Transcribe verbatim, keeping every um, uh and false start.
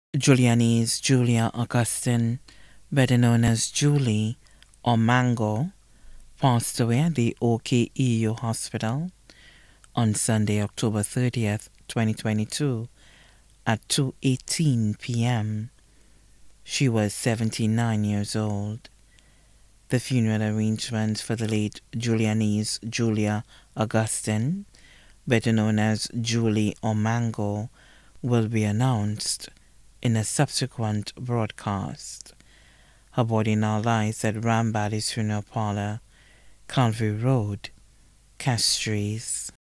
Julianise Julia Augustin, better known as Julie or Mango, passed away at the O K E U hospital on Sunday, October thirtieth, twenty twenty-two at two eighteen p m She was seventy-nine years old. The funeral arrangements for the late Julianise Julia Augustin, better known as Julie or Mango, will be announced in a subsequent broadcast. Her body now lies at Rambally's Funeral Parlour, Calvary Road, Castries.